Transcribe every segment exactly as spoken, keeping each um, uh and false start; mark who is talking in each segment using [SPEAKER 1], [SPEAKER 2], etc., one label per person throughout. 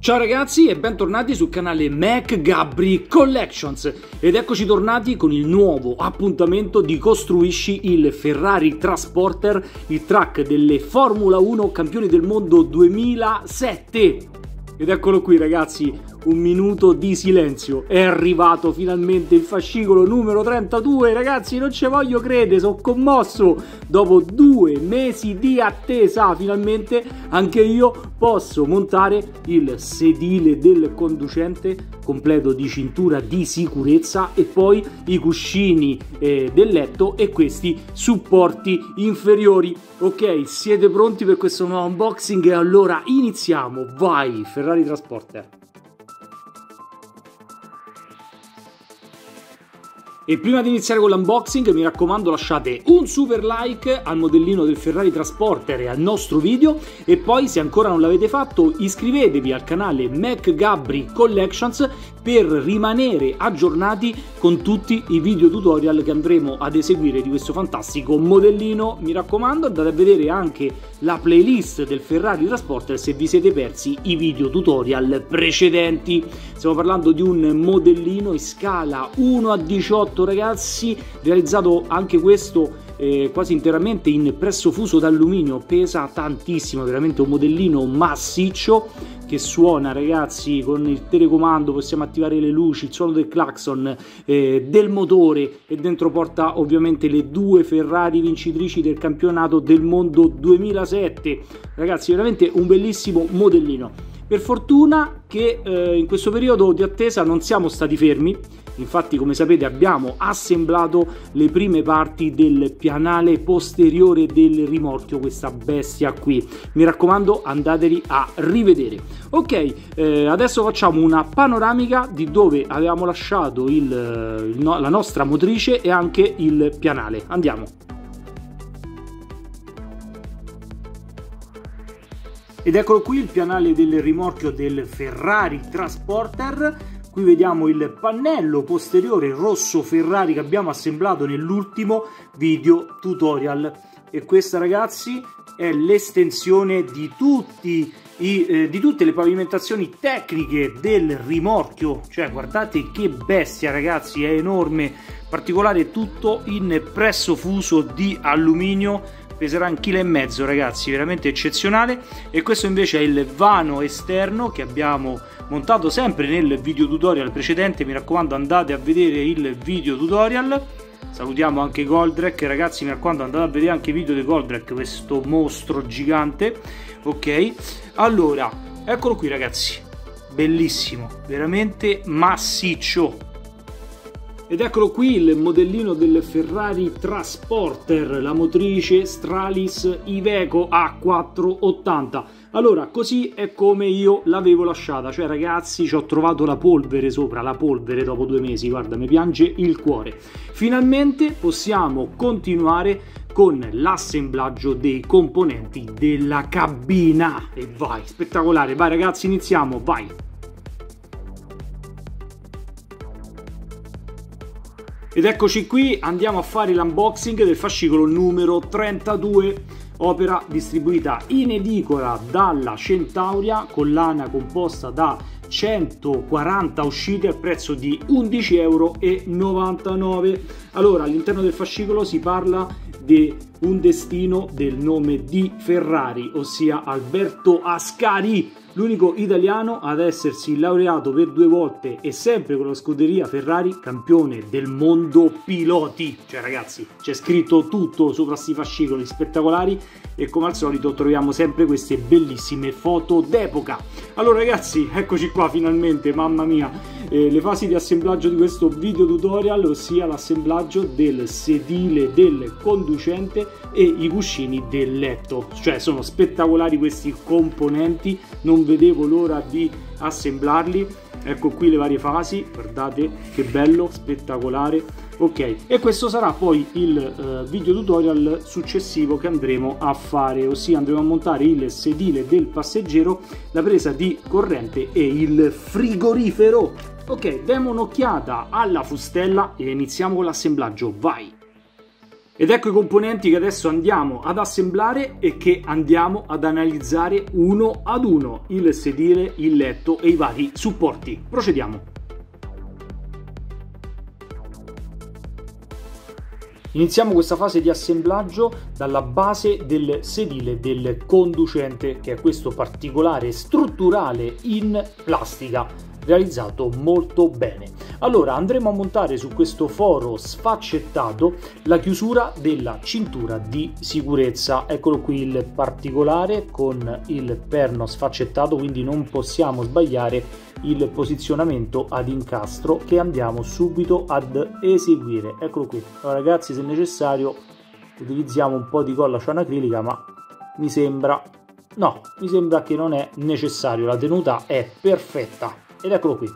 [SPEAKER 1] Ciao ragazzi e bentornati sul canale Mac Gabri Collections ed eccoci tornati con il nuovo appuntamento di Costruisci il Ferrari Transporter, il track delle Formula uno campioni del mondo duemilasette. Ed eccolo qui ragazzi, un minuto di silenzio, è arrivato finalmente il fascicolo numero trentadue, ragazzi non ci voglio credere, sono commosso, dopo due mesi di attesa finalmente anche io posso montare il sedile del conducente completo di cintura di sicurezza e poi i cuscini eh, del letto e questi supporti inferiori. Ok, siete pronti per questo nuovo unboxing? E allora iniziamo, vai Ferrari Transporter! E prima di iniziare con l'unboxing mi raccomando lasciate un super like al modellino del Ferrari Transporter e al nostro video e poi se ancora non l'avete fatto iscrivetevi al canale Mac Gabri Collections per rimanere aggiornati con tutti i video tutorial che andremo ad eseguire di questo fantastico modellino. Mi raccomando andate a vedere anche la playlist del Ferrari Transporter se vi siete persi i video tutorial precedenti. Stiamo parlando di un modellino in scala uno a diciotto ragazzi, realizzato anche questo eh, quasi interamente in presso fuso d'alluminio, pesa tantissimo, veramente un modellino massiccio che suona ragazzi con il telecomando, possiamo attivare le luci, il suono del clacson, eh, del motore e dentro porta ovviamente le due Ferrari vincitrici del campionato del mondo duemilasette, ragazzi veramente un bellissimo modellino. Per fortuna che eh, in questo periodo di attesa non siamo stati fermi, infatti come sapete abbiamo assemblato le prime parti del pianale posteriore del rimorchio, questa bestia qui, mi raccomando andateli a rivedere. Ok, eh, adesso facciamo una panoramica di dove avevamo lasciato il, il, no, la nostra motrice e anche il pianale, andiamo. Ed eccolo qui il pianale del rimorchio del Ferrari Transporter. Qui vediamo il pannello posteriore rosso Ferrari che abbiamo assemblato nell'ultimo video tutorial. E questa ragazzi è l'estensione di, tutti i, eh, di tutte le pavimentazioni tecniche del rimorchio. Cioè guardate che bestia ragazzi, è enorme, in particolare tutto in presso fuso di alluminio. Peserà un chilo e mezzo ragazzi, veramente eccezionale. E questo invece è il vano esterno che abbiamo montato sempre nel video tutorial precedente, mi raccomando andate a vedere il video tutorial. Salutiamo anche Goldrake ragazzi, mi raccomando andate a vedere anche i video di Goldrake, questo mostro gigante. Ok, allora eccolo qui ragazzi, bellissimo, veramente massiccio. Ed eccolo qui il modellino del Ferrari Transporter, la motrice Stralis Iveco A quattrocentottanta. Allora, così è come io l'avevo lasciata, cioè ragazzi ci ho trovato la polvere sopra, la polvere dopo due mesi, guarda, mi piange il cuore. Finalmente possiamo continuare con l'assemblaggio dei componenti della cabina. E vai, spettacolare, vai ragazzi, iniziamo, vai! Ed eccoci qui, andiamo a fare l'unboxing del fascicolo numero trentadue, opera distribuita in edicola dalla Centauria, collana composta da centoquaranta uscite al prezzo di undici e novantanove euro. Allora, all'interno del fascicolo si parla di un destino del nome di Ferrari, ossia Alberto Ascari, l'unico italiano ad essersi laureato per due volte e sempre con la scuderia Ferrari campione del mondo piloti. Cioè ragazzi c'è scritto tutto sopra sti fascicoli spettacolari e come al solito troviamo sempre queste bellissime foto d'epoca. Allora ragazzi eccoci qua finalmente, mamma mia, eh, le fasi di assemblaggio di questo video tutorial, ossia l'assemblaggio del sedile del conducente e i cuscini del letto. Cioè sono spettacolari questi componenti, non vedevo l'ora di assemblarli. Ecco qui le varie fasi, guardate che bello, spettacolare. Ok, e questo sarà poi il uh, video tutorial successivo che andremo a fare, ossia andremo a montare il sedile del passeggero, la presa di corrente e il frigorifero. Ok, diamo un'occhiata alla fustella e iniziamo con l'assemblaggio, vai! Ed ecco i componenti che adesso andiamo ad assemblare e che andiamo ad analizzare uno ad uno: il sedile, il letto e i vari supporti. Procediamo. Iniziamo questa fase di assemblaggio dalla base del sedile del conducente, che è questo particolare strutturale in plastica, realizzato molto bene. Allora andremo a montare su questo foro sfaccettato la chiusura della cintura di sicurezza. Eccolo qui il particolare con il perno sfaccettato, quindi non possiamo sbagliare il posizionamento ad incastro che andiamo subito ad eseguire. Eccolo qui. Allora ragazzi, se necessario utilizziamo un po' di colla cianoacrilica, ma mi sembra no, mi sembra che non è necessario, la tenuta è perfetta. Ed eccolo qui.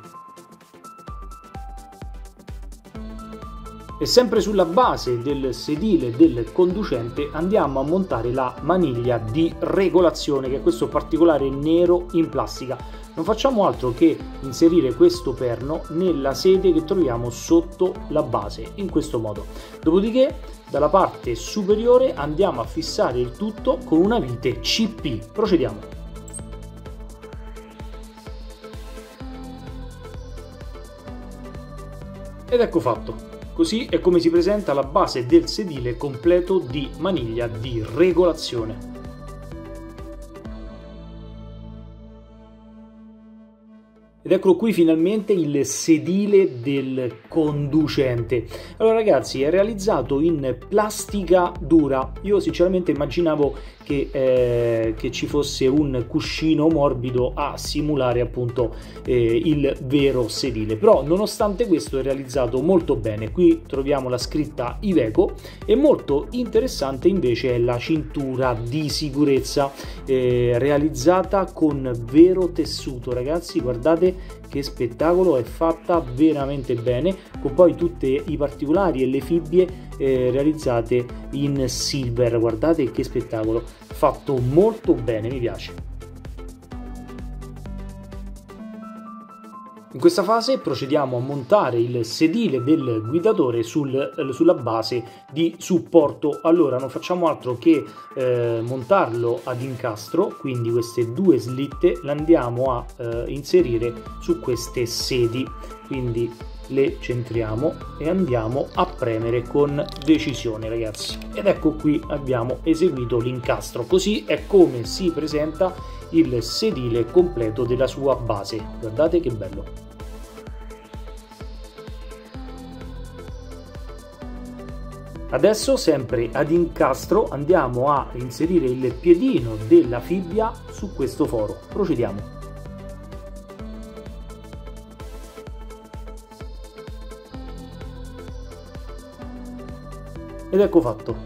[SPEAKER 1] E sempre sulla base del sedile del conducente andiamo a montare la maniglia di regolazione, che è questo particolare nero in plastica. Non facciamo altro che inserire questo perno nella sede che troviamo sotto la base, in questo modo. Dopodiché dalla parte superiore andiamo a fissare il tutto con una vite C P. Procediamo. Ed ecco fatto. Così è come si presenta la base del sedile completo di maniglia di regolazione. Ed eccolo qui finalmente il sedile del conducente. Allora ragazzi, è realizzato in plastica dura. Io sinceramente immaginavo che, eh, che ci fosse un cuscino morbido a simulare appunto eh, il vero sedile, però nonostante questo è realizzato molto bene. Qui troviamo la scritta Iveco e molto interessante invece è la cintura di sicurezza eh, realizzata con vero tessuto. Ragazzi, guardate che spettacolo, è fatta veramente bene, con poi tutti i particolari e le fibbie eh, realizzate in silver. Guardate che spettacolo, fatto molto bene, mi piace. In questa fase procediamo a montare il sedile del guidatore sul, sulla base di supporto. Allora non facciamo altro che eh, montarlo ad incastro, quindi queste due slitte le andiamo a eh, inserire su queste sedi, quindi le centriamo e andiamo a premere con decisione, ragazzi. Ed ecco qui abbiamo eseguito l'incastro. Così è come si presenta il sedile completo della sua base. Guardate che bello. Adesso sempre ad incastro andiamo a inserire il piedino della fibbia su questo foro. Procediamo. Ed ecco fatto.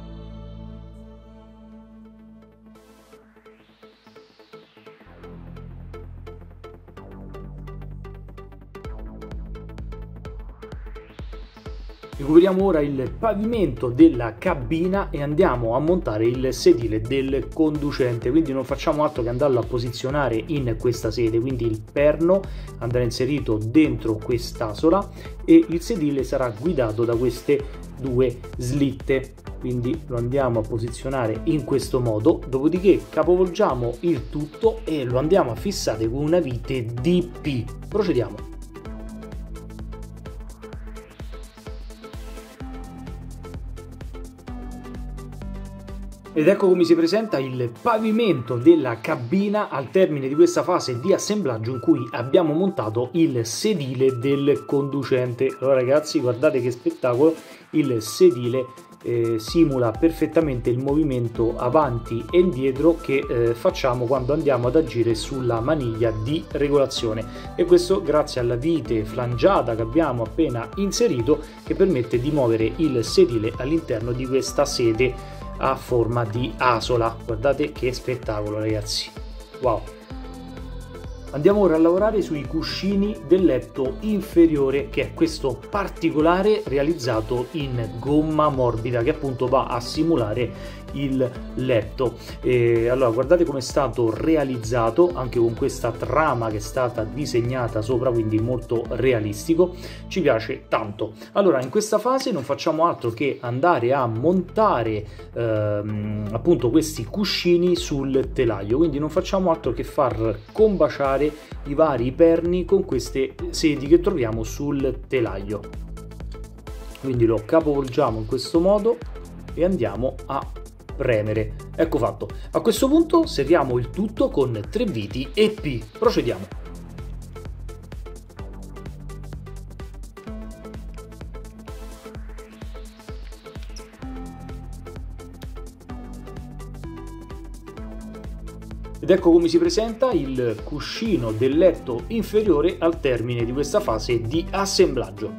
[SPEAKER 1] Recuperiamo ora il pavimento della cabina e andiamo a montare il sedile del conducente, quindi non facciamo altro che andarlo a posizionare in questa sede. Quindi il perno andrà inserito dentro quest'asola e il sedile sarà guidato da queste due slitte, quindi lo andiamo a posizionare in questo modo. Dopodiché capovolgiamo il tutto e lo andiamo a fissare con una vite D P. Procediamo. Ed ecco come si presenta il pavimento della cabina al termine di questa fase di assemblaggio in cui abbiamo montato il sedile del conducente. Allora ragazzi, guardate che spettacolo, il sedile eh, simula perfettamente il movimento avanti e indietro che eh, facciamo quando andiamo ad agire sulla maniglia di regolazione, e questo grazie alla vite flangiata che abbiamo appena inserito, che permette di muovere il sedile all'interno di questa sede a forma di asola. Guardate che spettacolo, ragazzi, wow. Andiamo ora a lavorare sui cuscini del letto inferiore, che è questo particolare realizzato in gomma morbida che appunto va a simulare il letto. E allora guardate come è stato realizzato, anche con questa trama che è stata disegnata sopra, quindi molto realistico, ci piace tanto. Allora in questa fase non facciamo altro che andare a montare ehm, appunto questi cuscini sul telaio, quindi non facciamo altro che far combaciare i vari perni con queste sedi che troviamo sul telaio. Quindi lo capovolgiamo in questo modo e andiamo a premere. Ecco fatto. A questo punto serriamo il tutto con tre viti E P. Procediamo. Ed ecco come si presenta il cuscino del letto inferiore al termine di questa fase di assemblaggio.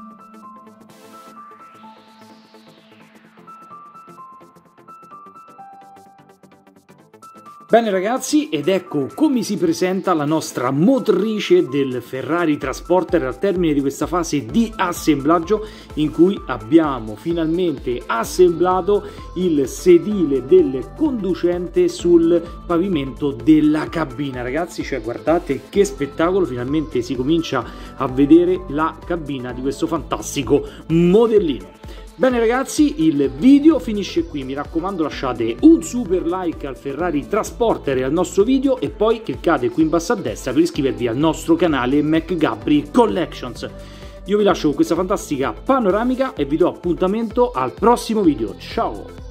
[SPEAKER 1] Bene ragazzi, ed ecco come si presenta la nostra motrice del Ferrari Transporter al termine di questa fase di assemblaggio, in cui abbiamo finalmente assemblato il sedile del conducente sul pavimento della cabina. Ragazzi, cioè guardate che spettacolo, finalmente si comincia a vedere la cabina di questo fantastico modellino. Bene ragazzi, il video finisce qui, mi raccomando lasciate un super like al Ferrari Transporter e al nostro video e poi cliccate qui in basso a destra per iscrivervi al nostro canale MacGabri Collections. Io vi lascio con questa fantastica panoramica e vi do appuntamento al prossimo video, ciao!